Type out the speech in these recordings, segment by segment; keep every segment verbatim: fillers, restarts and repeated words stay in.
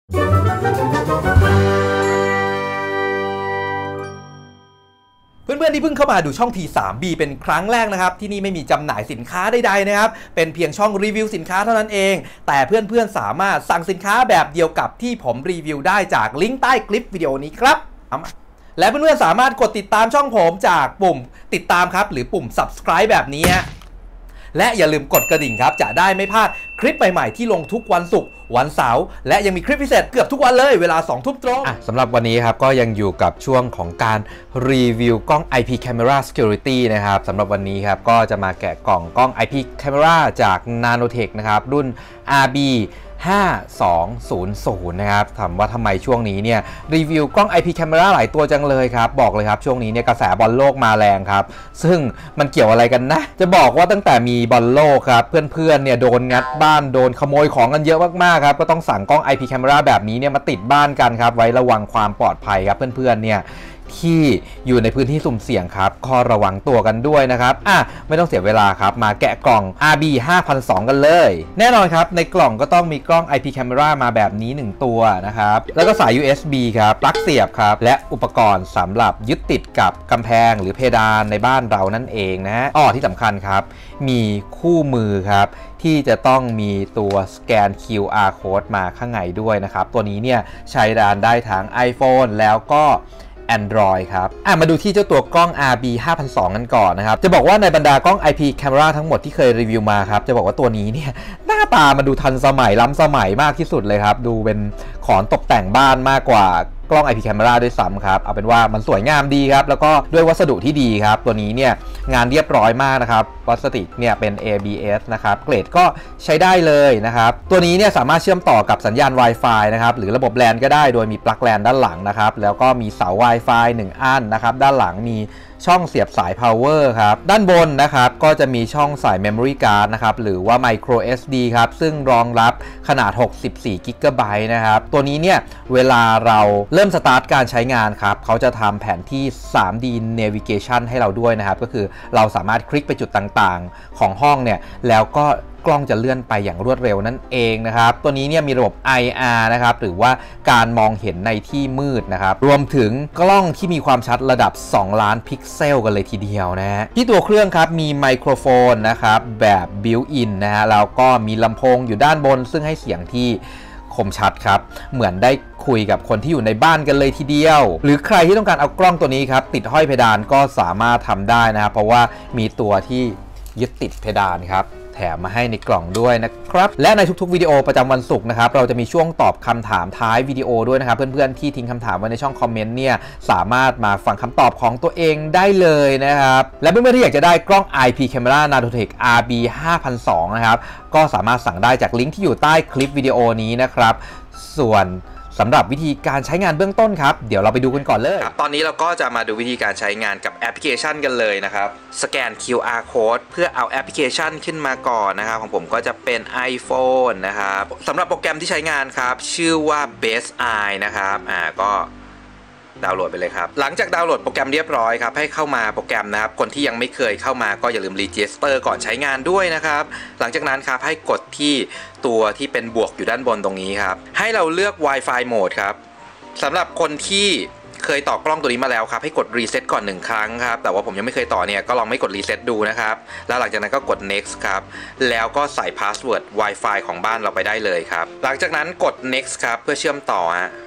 เพื่อนๆที่เพิ่งเข้ามาดูช่อง ที ทรี บี เป็นครั้งแรกนะครับที่นี่ไม่มีจำหน่ายสินค้าใดๆนะครับเป็นเพียงช่องรีวิวสินค้าเท่านั้นเองแต่เพื่อนๆสามารถสั่งสินค้าแบบเดียวกับที่ผมรีวิวได้จากลิงก์ใต้คลิปวิดีโอนี้ครับและเพื่อนๆสามารถกดติดตามช่องผมจากปุ่มติดตามครับหรือปุ่ม ซับสไครบ์ แบบนี้และอย่าลืมกดกระดิ่งครับจะได้ไม่พลาดคลิปใหม่ๆที่ลงทุกวันศุกร์วันเสาร์และยังมีคลิปพิเศษเกือบทุกวันเลยเวลาสองทุ่มตรงสำหรับวันนี้ครับก็ยังอยู่กับช่วงของการรีวิวกล้อง ไอ พี Camera Security นะครับสำหรับวันนี้ครับก็จะมาแกะกล่องกล้อง ไอ พี Camera จาก Nanotech นะครับรุ่น อาร์ บี ห้าสองศูนย์ศูนย์นะครับถามว่าทำไมช่วงนี้เนี่ยรีวิวกล้อง ไอ พี Camera หลายตัวจังเลยครับบอกเลยครับช่วงนี้เนี่ยกระแสบอลโลกมาแรงครับซึ่งมันเกี่ยวอะไรกันนะจะบอกว่าตั้งแต่มีบอลโลกครับเพื่อนๆเนี่ยโดนงัดบ้านโดนขโมยของกันเยอะมากๆครับก็ต้องสั่งกล้อง ไอ พี Camera แบบนี้เนี่ยมาติดบ้านกันครับไว้ระวังความปลอดภัยครับเพื่อนๆเนี่ยที่อยู่ในพื้นที่สุ่มเสี่ยงครับก็ระวังตัวกันด้วยนะครับอ่ะไม่ต้องเสียเวลาครับมาแกะกล่อง อาร์ บี ห้าพันสอง กันเลยแน่นอนครับในกล่องก็ต้องมีกล้อง ไอ พี Camera มาแบบนี้หนึ่งตัวนะครับแล้วก็สาย ยู เอส บี ครับปลั๊กเสียบครับและอุปกรณ์สำหรับยึดติดกับกำแพงหรือเพดานในบ้านเรานั่นเองนะอ้อที่สำคัญครับมีคู่มือครับที่จะต้องมีตัวสแกน คิว อาร์ Code มาข้างในด้วยนะครับตัวนี้เนี่ยใช้งานได้ทั้ง iPhone แล้วก็Android ครับอ่ะมาดูที่เจ้าตัวกล้อง อาร์ บี ห้าพันสอง กันก่อนนะครับจะบอกว่าในบรรดากล้อง ไอ พี Camera ทั้งหมดที่เคยรีวิวมาครับจะบอกว่าตัวนี้เนี่ยหน้าตามันดูทันสมัยล้ำสมัยมากที่สุดเลยครับดูเป็นของตกแต่งบ้านมากกว่ากล้อง ไอ พี Camera ด้วยซ้ำครับเอาเป็นว่ามันสวยงามดีครับแล้วก็ด้วยวัสดุที่ดีครับตัวนี้เนี่ยงานเรียบร้อยมากนะครับพลาสติกเนี่ยเป็น เอ บี เอส นะครับเกรดก็ใช้ได้เลยนะครับตัวนี้เนี่ยสามารถเชื่อมต่อกับสัญญาณ Wi-Fi นะครับหรือระบบแลนก็ได้โดยมีปลั๊กแลนด้านหลังนะครับแล้วก็มีเสา Wi-Fi หนึ่งอันนะครับด้านหลังมีช่องเสียบสาย power ครับด้านบนนะครับก็จะมีช่องสาย memory card นะครับหรือว่า micro เอส ดี ครับซึ่งรองรับขนาดหกสิบสี่กิกะไบต์นะครับตัวนี้เนี่ยเวลาเราเริ่มสตาร์ทการใช้งานครับเขาจะทำแผนที่ ทรี ดี navigation ให้เราด้วยนะครับก็คือเราสามารถคลิกไปจุดต่างๆของห้องเนี่ยแล้วก็กล้องจะเลื่อนไปอย่างรวดเร็วนั่นเองนะครับตัวนี้เนี่ยมีระบบ ไอ อาร์ นะครับหรือว่าการมองเห็นในที่มืดนะครับรวมถึงกล้องที่มีความชัดระดับสองล้านพิกเซลกันเลยทีเดียวนะฮะที่ตัวเครื่องครับมีไมโครโฟนนะครับแบบบิวอินนะฮะแล้วก็มีลำโพงอยู่ด้านบนซึ่งให้เสียงที่คมชัดครับเหมือนได้คุยกับคนที่อยู่ในบ้านกันเลยทีเดียวหรือใครที่ต้องการเอากล้องตัวนี้ครับติดห้อยเพดานก็สามารถทำได้นะครับเพราะว่ามีตัวที่ยึดติดเพดานครับแถมมาให้ในกล่องด้วยนะครับและในทุกๆวิดีโอประจำวันศุกร์นะครับเราจะมีช่วงตอบคำถามท้ายวิดีโอด้วยนะครับเพื่อนๆที่ทิ้งคำถามไว้ในช่องคอมเมนต์เนี่ยสามารถมาฟังคำตอบของตัวเองได้เลยนะครับและเพื่อนๆที่อยากจะได้กล้อง ไอ พี Camera Nanotech อาร์ บี ห้าพันสอง นะครับก็สามารถสั่งได้จากลิงก์ที่อยู่ใต้คลิปวิดีโอนี้นะครับส่วนสำหรับวิธีการใช้งานเบื้องต้นครับเดี๋ยวเราไปดูกันก่อนเลยตอนนี้เราก็จะมาดูวิธีการใช้งานกับแอปพลิเคชันกันเลยนะครับสแกน คิว อาร์ Code เพื่อเอาแอปพลิเคชันขึ้นมาก่อนนะครับของผมก็จะเป็น iPhone นะครับสำหรับโปรแกรมที่ใช้งานครับชื่อว่า Best Eye นะครับอ่าก็ดาวน์โหลดไปเลยครับหลังจากดาวน์โหลดโปรแกรมเรียบร้อยครับให้เข้ามาโปรแกรมนะครับคนที่ยังไม่เคยเข้ามาก็อย่าลืมรีจิสเตอร์ก่อนใช้งานด้วยนะครับหลังจากนั้นครับให้กดที่ตัวที่เป็นบวกอยู่ด้านบนตรงนี้ครับให้เราเลือก Wi-Fi Mode ครับสำหรับคนที่เคยต่อกล้องตัวนี้มาแล้วครับให้กดรีเซ็ตก่อนหนึ่งครั้งครับแต่ว่าผมยังไม่เคยต่อเนี่ยก็ลองไม่กดรีเซ็ตดูนะครับแล้วหลังจากนั้นก็กด next ครับแล้วก็ใส่ password Wi-Fi ของบ้านเราไปได้เลยครับหลังจากนั้นกด next ครับเพื่อเชื่อมต่อฮะ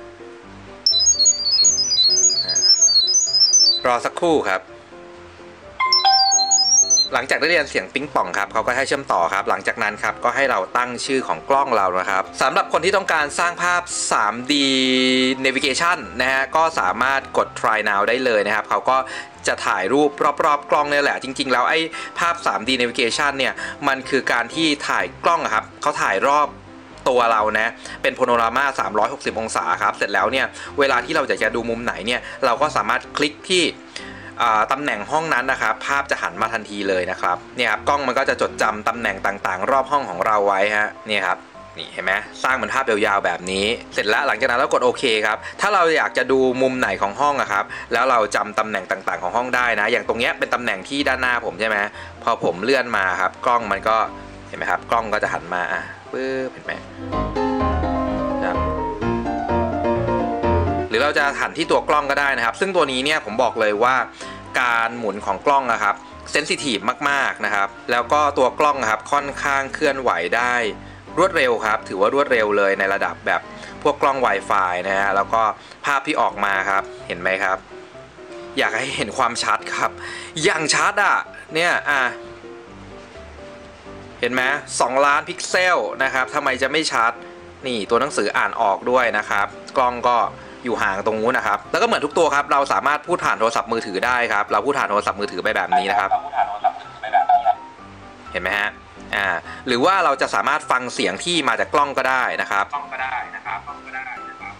รอสักครู่ครับหลังจากได้เรียนเสียงปิ๊งป่องครับเขาก็ให้เชื่อมต่อครับหลังจากนั้นครับก็ให้เราตั้งชื่อของกล้องเรานะครับสำหรับคนที่ต้องการสร้างภาพ ทรี ดี navigation นะฮะก็สามารถกด try now ได้เลยนะครับเขาก็จะถ่ายรูปรอบๆกล้องนี่แหละจริงๆแล้วไอ้ภาพ ทรี ดี navigation เนี่ยมันคือการที่ถ่ายกล้องครับเขาถ่ายรอบตัวเรานะเป็นโพโนรามาสามร้อยหกสิบองศาครับเสร็จแล้วเนี่ยเวลาที่เราอยากจะดูมุมไหนเนี่ยเราก็สามารถคลิกที่ตำแหน่งห้องนั้นนะครับภาพจะหันมาทันทีเลยนะครับเนี่ยครับกล้องมันก็จะจดจำตำแหน่งต่างๆรอบห้องของเราไว้ฮะเนี่ยครับนี่เห็นไหมสร้างเหมือนภาพยาวๆแบบนี้เสร็จแล้วหลังจากนั้นเรากดโอเคครับถ้าเราอยากจะดูมุมไหนของห้องอะครับแล้วเราจำตำแหน่งต่างๆของห้องได้นะอย่างตรงเนี้ยเป็นตำแหน่งที่ด้านหน้าผมใช่ไหมพอผมเลื่อนมาครับกล้องมันก็เห็นไหมครับกล้องก็จะหันมาปึ๊บเห็นไหมครับเราจะหันที่ตัวกล้องก็ได้นะครับซึ่งตัวนี้เนี่ยผมบอกเลยว่าการหมุนของกล้องนะครับเซนซิทีฟมากๆนะครับแล้วก็ตัวกล้องนะครับค่อนข้างเคลื่อนไหวได้รวดเร็วครับถือว่ารวดเร็วเลยในระดับแบบพวกกล้อง Wi-Fi นะฮะแล้วก็ภาพที่ออกมาครับเห็นไหมครับอยากให้เห็นความชัดครับอย่างชัดอ่ะเนี่ยอ่ะเห็นไหมสองล้านพิกเซลนะครับทำไมจะไม่ชัดนี่ตัวหนังสืออ่านออกด้วยนะครับกล้องก็อยู่ห่างตรงนู้นนะครับแล้วก็เหมือนทุกตัวครับเราสามารถพูดผ่านโทรศัพท์มือถือได้ครับเราพูดผ่านโทรศัพท์มือถือไปแบบนี้นะครับเห็นไหมฮะอ่าหรือว่าเราจะสามารถฟังเสียงที่มาจากกล้องก็ได้นะครับกล้องก็ได้นะครับกล้องก็ได้นะครับ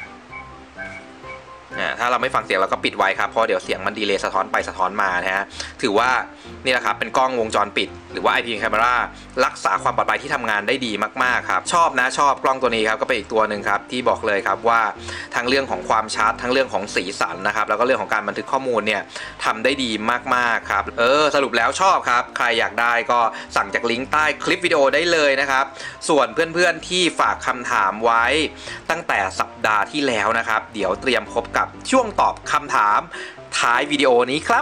ถ้าเราไม่ฟังเสียงเราก็ปิดไว้ครับเพราะเดี๋ยวเสียงมันดีเลย์สะท้อนไปสะท้อนมานะฮะถือว่านี่แหละครับเป็นกล้องวงจรปิดหรือว่า ไอ พี Camera รักษาความปลอดภัยที่ทำงานได้ดีมากๆครับชอบนะชอบกล้องตัวนี้ครับก็เป็นอีกตัวหนึ่งครับที่บอกเลยครับว่าทั้งเรื่องของความชัดทั้งเรื่องของสีสันนะครับแล้วก็เรื่องของการบันทึกข้อมูลเนี่ยทำได้ดีมากๆครับเออสรุปแล้วชอบครับใครอยากได้ก็สั่งจากลิงก์ใต้คลิปวิดีโอได้เลยนะครับส่วนเพื่อนๆที่ฝากคำถามไว้ตั้งแต่สัปดาห์ที่แล้วนะครับเดี๋ยวเตรียมพบกับช่วงตอบคำถามท้ายวิดีโอนี้ครับ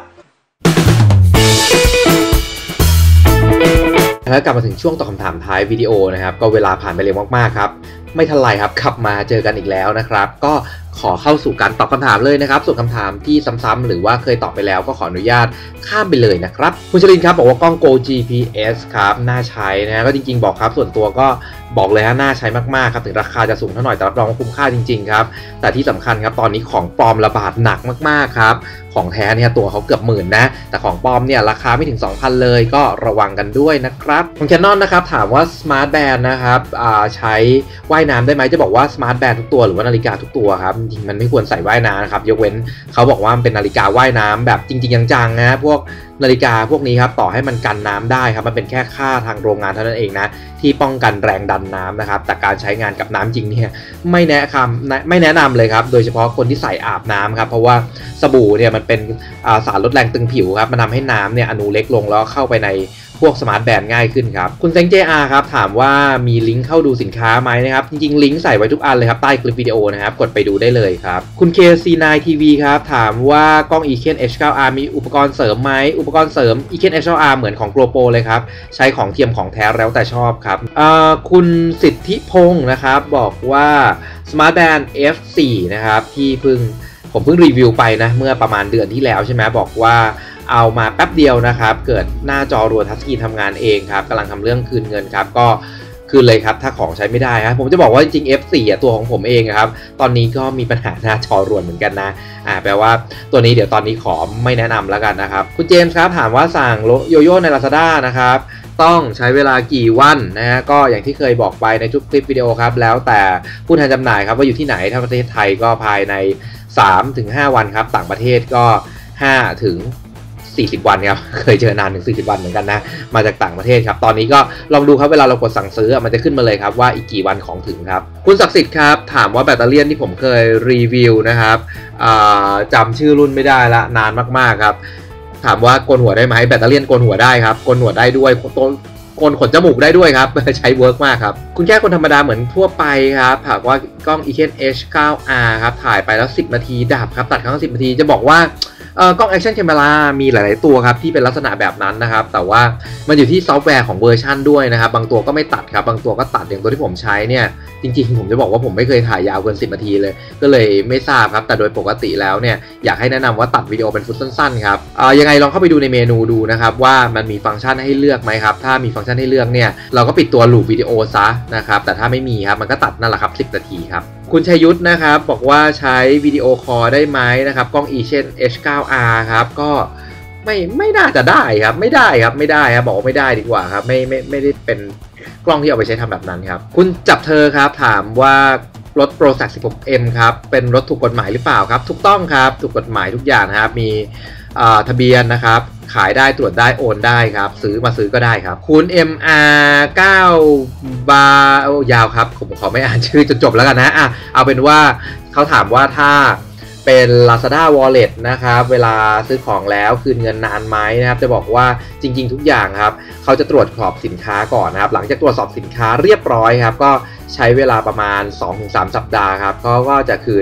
แล้วกลับมาถึงช่วงตอบคำถามท้ายวิดีโอนะครับก็เวลาผ่านไปเร็วมากๆครับไม่ทันไรครับกลับมาเจอกันอีกแล้วนะครับก็ขอเข้าสู่การตอบคำถามเลยนะครับส่วนคำถามที่ซ้ำๆหรือว่าเคยตอบไปแล้วก็ขออนุญาตข้ามไปเลยนะครับคุณชลินครับบอกว่ากล้อง Go จี พี เอส ครับน่าใช้นะก็จริงๆบอกครับส่วนตัวก็บอกเลยฮะน่าใช้มากๆครับถึงราคาจะสูงเท่าหน่อยแต่รับรองคุ้มค่าจริงๆครับแต่ที่สำคัญครับตอนนี้ของปลอมระบาดหนักมากๆครับของแท้เนี่ยตัวเขาเกือบหมื่นนะแต่ของปลอมเนี่ยราคาไม่ถึง สองพัน เลยก็ระวังกันด้วยนะครับของ Canon นะครับถามว่า Smart Band นะครับใช้ว่ายน้ำได้ไหมจะบอกว่า Smart Band ทุกตัวหรือว่านาฬิกาทุกตัวครับจริงๆมันไม่ควรใส่ว่ายน้ำนะครับยกเว้นเขาบอกว่ามันเป็นนาฬิกาว่ายน้ำแบบจริงๆจังๆนะพวกนาฬิกาพวกนี้ครับต่อให้มันกันน้ำได้ครับมันเป็นแค่ค่าทางโรงงานเท่านั้นเองนะที่ป้องกันแรงดันน้ำนะครับแต่การใช้งานกับน้ำจริงเนี่ยไม่แนะนำไม่แนะนำเลยครับโดยเฉพาะคนที่ใส่อาบน้ำครับเพราะว่าสบู่เนี่ยมันเป็นสารลดแรงตึงผิวครับมันทำให้น้ำเนี่ยอนุเล็กลงแล้วเข้าไปในพวกสมาร์ทแบนด์ง่ายขึ้นครับคุณเซ็ง เจ อาร์ ครับถามว่ามีลิงก์เข้าดูสินค้าไหมนะครับจริงๆลิงก์ใส่ไว้ทุกอันเลยครับใต้คลิปวิดีโอนะครับกดไปดูได้เลยครับคุณ เค ซี ไนน์ ที วี ครับถามว่ากล้อง Eken เอช ไนน์ อาร์ มีอุปกรณ์เสริมไหมอุปกรณ์เสริม Eken เอช ไนน์ อาร์ เหมือนของ GoPro เลยครับใช้ของเทียมของแท้แล้วแต่ชอบครับคุณสิทธิพงศ์นะครับบอกว่า Smart Band เอฟ โฟร์ นะครับที่เพิ่งผมเพิ่งรีวิวไปนะเมื่อประมาณเดือนที่แล้วใช่ไหมบอกว่าเอามาแป๊บเดียวนะครับเกิดหน้าจอรัวทัชสกรีนทำงานเองครับกำลังทำเรื่องคืนเงินครับก็คืนเลยครับถ้าของใช้ไม่ได้ครับผมจะบอกว่าจริงๆ เอฟ โฟร์ อ่ะตัวของผมเองครับตอนนี้ก็มีปัญหาหน้าจอรวนเหมือนกันนะอ่าแปลว่าตัวนี้เดี๋ยวตอนนี้ขอไม่แนะนำแล้วกันนะครับคุณเจมส์ครับถามว่าสั่งโยโย่ใน Lazada นะครับต้องใช้เวลากี่วันนะฮะก็อย่างที่เคยบอกไปในทุกคลิปวิดีโอครับแล้วแต่ผู้แทนจำหน่ายครับว่าอยู่ที่ไหนถ้าประเทศไทยก็ภายใน สามถึงห้า วันครับต่างประเทศก็ห้าถึงสี่สิบวันครับเคยเจอนานถึงสี่สิบวันเหมือนกันนะมาจากต่างประเทศครับตอนนี้ก็ลองดูครับเวลาเรากดสั่งซื้อมันจะขึ้นมาเลยครับว่าอีกกี่วันของถึงครับคุณศักดิ์สิทธิ์ครับถามว่าแบตเตอรี่ที่ผมเคยรีวิวนะครับจำชื่อรุ่นไม่ได้ละนานมากๆครับถามว่าโกนหัวได้ไหมแบตเตอรี่โกนหัวได้ครับโกนหัวได้ด้วยโกนขนจมูกได้ด้วยครับใช้เวิร์กมากครับคุณแค่คนธรรมดาเหมือนทั่วไปครับหากว่ากล้อง Eken เอช ไนน์ อาร์ ครับถ่ายไปแล้วสิบนาทีดับครับตัดครั้งสิบนาทีจะบอกว่ากล้อง Action Camera มีหลายๆตัวครับที่เป็นลักษณะแบบนั้นนะครับแต่ว่ามันอยู่ที่ซอฟต์แวร์ของเวอร์ชันด้วยนะครับบางตัวก็ไม่ตัดครับบางตัวก็ตัดอย่างตัวที่ผมใช้เนี่ยจริงๆผมจะบอกว่าผมไม่เคยถ่ายยาวเกินสิบนาทีเลยก็เลยไม่ทราบครับแต่โดยปกติแล้วเนี่ยอยากให้แนะนำว่าตัดวิดีโอเป็นฟุตสั้นๆครับยังไงลองเข้าไปดูในเมนูดูนะครับว่ามันมีฟังก์ชันให้เลือกไหมครับถ้ามีฟังก์ชันให้เลือกเนี่ยเราก็ปิดตัวลูปวิดีโอซะนะครับแต่ถ้าไม่มีครับมันก็ตัดนั่นแหละครับสิบนาทีครับคุณชัยยุทธนะครับบอกว่าใช้วิดีโอคอลได้ไหมนะครับกล้อง Eken เอช ไนน์ อาร์ ครับก็ไม่ไม่น่าจะได้ครับไม่ได้ครับไม่ได้ครับบอกว่าไม่ได้ดีกว่าครับไม่ไม่ไม่ได้เป็นกล้องที่เอาไปใช้ทำแบบนั้นครับคุณจับเธอครับถามว่ารถ ProStack สิบหกเอ็ม ครับเป็นรถถูกกฎหมายหรือเปล่าครับถูกต้องครับถูกกฎหมายทุกอย่างครับมีทะเบียนนะครับขายได้ตรวจได้โอนได้ครับซื้อมาซื้อก็ได้ครับคุณ เอ็ม อาร์ เก้า บาร์ยาวครับผมขอไม่อ่านชื่อจนจบแล้วกันนะอ่ะเอาเป็นว่าเขาถามว่าถ้าเป็น Lazada Wallet นะครับเวลาซื้อของแล้วคืนเงินนานไหมนะครับจะบอกว่าจริงๆทุกอย่างครับเขาจะตรวจสอบสินค้าก่อนนะครับหลังจากตรวจสอบสินค้าเรียบร้อยครับก็ใช้เวลาประมาณ สองถึงสาม สัปดาห์ครับเขาก็จะคืน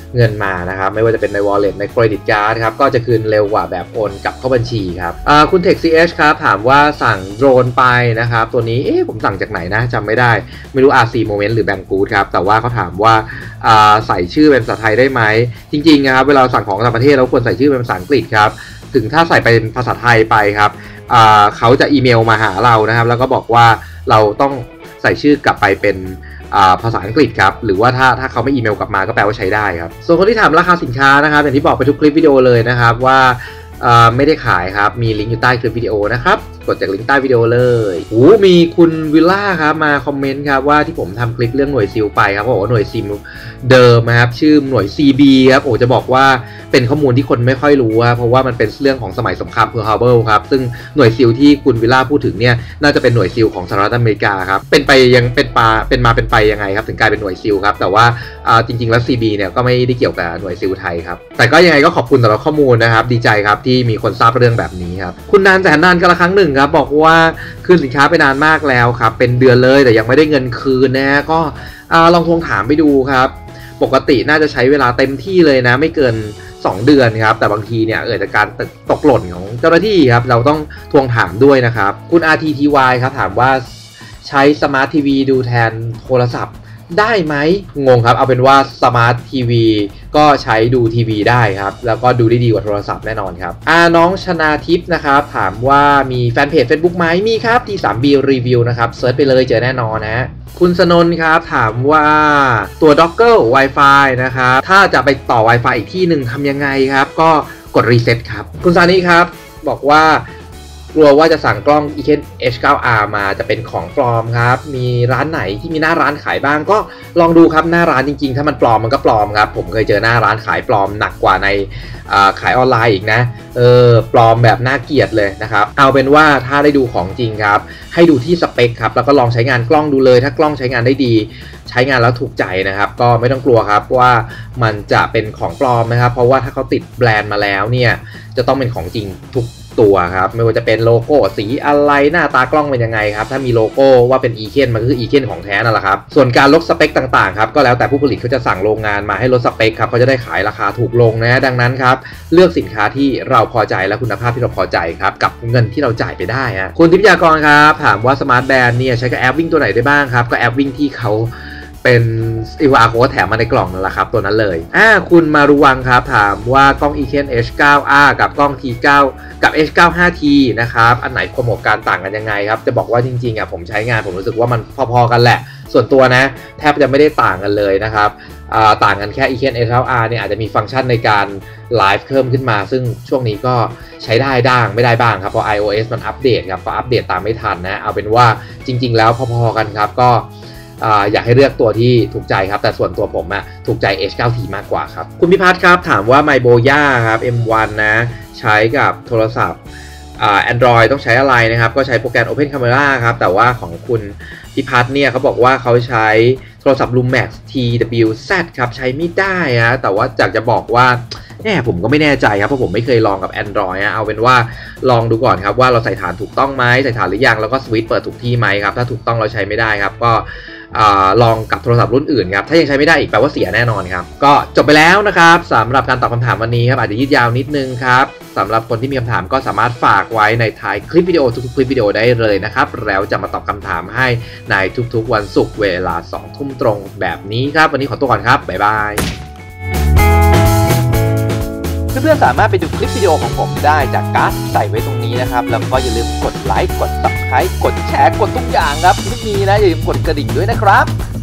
เงินมานะครับไม่ว่าจะเป็นใน wallet ในเครดิตการ์ดครับก็จะคืนเร็วกว่าแบบโอนกลับเข้าบัญชีครับคุณ Tech ซี เอช ครับถามว่าสั่งโดรนไปนะครับตัวนี้เอ๊ะผมสั่งจากไหนนะจำไม่ได้ไม่รู้ อาร์ ซี Moment หรือ Banggood ครับแต่ว่าเขาถามว่าใส่ชื่อเป็นภาษาไทยได้ไหมจริงๆนะครับเวลาสั่งของต่างประเทศเราควรใส่ชื่อเป็นภาษาอังกฤษครับถึงถ้าใส่เป็นภาษาไทยไปครับเขาจะอีเมลมาหาเรานะครับแล้วก็บอกว่าเราต้องใส่ชื่อกลับไปเป็นภาษาอังกฤษครับหรือว่าถ้าถ้าเขาไม่อีเมลกลับมาก็แปลว่าใช้ได้ครับส่วนคนที่ถามราคาสินค้านะครับอย่างที่บอกไปทุกคลิปวิดีโอเลยนะครับว่าไม่ได้ขายครับมีลิงก์อยู่ใต้คลิปวิดีโอนะครับกดจากลิงก์ใต้วิดีโอเลยโอ้มีคุณวิลล่าครับมาคอมเมนต์ครับว่าที่ผมทำคลิปเรื่องหน่วยซิลไปครับบอกว่าหน่วยซิลเดิมนะครับชื่อหน่วย ซี บี ครับโอ้จะบอกว่าเป็นข้อมูลที่คนไม่ค่อยรู้ครับเพราะว่ามันเป็นเรื่องของสมัยสงครามเพิร์ลฮาร์เบอร์ครับซึ่งหน่วยซิลที่คุณวิลล่าพูดถึงเนี่ยน่าจะเป็นหน่วยซิลของสหรัฐอเมริกาครับเป็นไปยังเป็นปาเป็นมาเป็นไปยังไงครับถึงกลายเป็นหน่วยซิลครับแต่ว่าจริงๆแล้ว ซี บี เนี่ยก็ไม่ได้เกี่ยวกับหน่วยซิลไทยครับแต่ก็ยังไงก็ขอบคุณสำหรับข้อมูลนะครับดีใจครับที่มีคนทราบเรื่องแบบนี้ครับคุณนานแสนนานกันละครั้งหนึ่งครับบอกว่าคืนสินค้าไปนานมากแล้วครับเป็นเดือนเลยแต่ยังไม่ได้เงินคืนนะก็ลองทวงถามไปดูครับปกติน่าจะใช้เวลาเต็มที่เลยนะไม่เกินสองเดือนครับแต่บางทีเนี่ยเกิดจากการตกหล่นของเจ้าหน้าที่ครับเราต้องทวงถามด้วยนะครับคุณ อาร์ ที ที วาย ครับถามว่าใช้สมาร์ททีวีดูแทนโทรศัพท์ได้ไหมงงครับเอาเป็นว่าสมาร์ททีวีก็ใช้ดูทีวีได้ครับแล้วก็ดูได้ดีกว่าโทรศัพท์แน่นอนครับอ่าน้องชนาทิพย์นะครับถามว่ามีแฟนเพจ Facebook ไหมมีครับที่ ทรี บี Review นะครับเซิร์ชไปเลยเจอแน่นอนนะคุณสนนครับถามว่าตัว Dongle Wi-Fi นะครับถ้าจะไปต่อ Wi-Fi อีกที่หนึ่งทำยังไงครับก็กดรีเซ็ตครับคุณซานิครับบอกว่ากลัวว่าจะสั่งกล้อง อี เค เอ็น เอช ไนน์ อาร์ มาจะเป็นของปลอมครับมีร้านไหนที่มีหน้าร้านขายบ้างก็ลองดูครับหน้าร้านจริงๆถ้ามันปลอมมันก็ปลอมครับผมเคยเจอหน้าร้านขายปลอมหนักกว่าในขายออนไลน์อีกนะเออปลอมแบบน่าเกลียดเลยนะครับเอาเป็นว่าถ้าได้ดูของจริงครับให้ดูที่สเปคครับแล้วก็ลองใช้งานกล้องดูเลยถ้ากล้องใช้งานได้ดีใช้งานแล้วถูกใจนะครับก็ไม่ต้องกลัวครับว่ามันจะเป็นของปลอมนะครับเพราะว่าถ้าเขาติดแบรนด์มาแล้วเนี่ยจะต้องเป็นของจริงทุกตัวครับไม่ว่าจะเป็นโลโก้สีอะไรหน้าตากล้องเป็นยังไงครับถ้ามีโลโก้ว่าเป็น อี เค เอ็น มันก็คือ อี เค เอ็น ของแท้นั่นแหละครับส่วนการลดสเปคต่างๆครับก็แล้วแต่ผู้ผลิตเขาจะสั่งโรงงานมาให้ลดสเปคครับเขาจะได้ขายราคาถูกลงนะดังนั้นครับเลือกสินค้าที่เราพอใจและคุณภาพที่เราพอใจครับกับเงินที่เราจ่ายไปได้ฮะคุณทิพยากรครับถามว่าสมาร์ทแบนด์เนี่ยใช้กับแอปวิ่งตัวไหนได้บ้างครับก็แอปวิ่งที่เขาเป็น คิว อาร์ Code แถมมาในกล่องนั่นแหละครับตัวนั้นเลยอ่าคุณมารุวังครับถามว่ากล้อง อี เค เอ็น เอช ไนน์ อาร์ กับกล้อง ที ไนน์ กับ เอช ไนน์ ไฟว์ ที นะครับอันไหนความเหมาะการต่างกันยังไงครับจะบอกว่าจริงๆอ่ะผมใช้งานผมรู้สึกว่ามันพอๆกันแหละส่วนตัวนะแทบจะไม่ได้ต่างกันเลยนะครับต่างกันแค่ อี เค เอ็น เอช ไนน์ อาร์ เนี่ยอาจจะมีฟังก์ชันในการไลฟ์เพิ่มขึ้นมาซึ่งช่วงนี้ก็ใช้ได้ด้างไม่ได้บ้างครับเพราะ iOS มันอัปเดตครับก็อัปเดตตามไม่ทันนะเอาเป็นว่าจริงๆแล้วพอๆกันครับก็อยากให้เลือกตัวที่ถูกใจครับแต่ส่วนตัวผมอะถูกใจ เอช ไนน์ ที มากกว่าครับคุณพิพัฒน์ครับถามว่า Myboya ครับ เอ็ม วัน นะใช้กับโทรศัพท์อ่า Android ต้องใช้อะไรนะครับก็ใช้โปรแกรม Open Camera ครับแต่ว่าของคุณพิพัฒน์เนี่ยเขาบอกว่าเขาใช้โทรศัพท์ Lumax ที ดับเบิลยู แซด ครับใช้ไม่ได้นะแต่ว่าอยากจะบอกว่าแน่ผมก็ไม่แน่ใจครับเพราะผมไม่เคยลองกับ Android นะเอาเป็นว่าลองดูก่อนครับว่าเราใส่ฐานถูกต้องไหมใส่ฐานหรือยังแล้วก็สวิตช์เปิดถูกที่ไหมครับถ้าถูกต้องเราใช้ไม่ได้ครับก็ลองกับโทรศัพท์รุ่นอื่นครับถ้ายังใช้ไม่ได้อีกแปลว่าเสียแน่นอนครับก็จบไปแล้วนะครับสำหรับการตอบคำถามวันนี้ครับอาจจะยืดยาวนิดนึงครับสำหรับคนที่มีคำถามก็สามารถฝากไว้ในท้ายคลิปวิดีโอทุกๆคลิปวิดีโอได้เลยนะครับแล้วจะมาตอบคำถามให้ในทุกๆวันศุกร์เวลาสองทุ่มตรงแบบนี้ครับวันนี้ขอตัวก่อนครับบ๊ายบายเพื่อนๆสามารถไปดูคลิปวิดีโอของผมได้จากการ์ดใส่ไว้ตรงนี้นะครับแล้วก็อย่าลืมกดไลค์กด ซับสไครบ์ กดแชร์กดทุกอย่างครับคลิปนี้นะอย่าลืมกดกระดิ่งด้วยนะครับ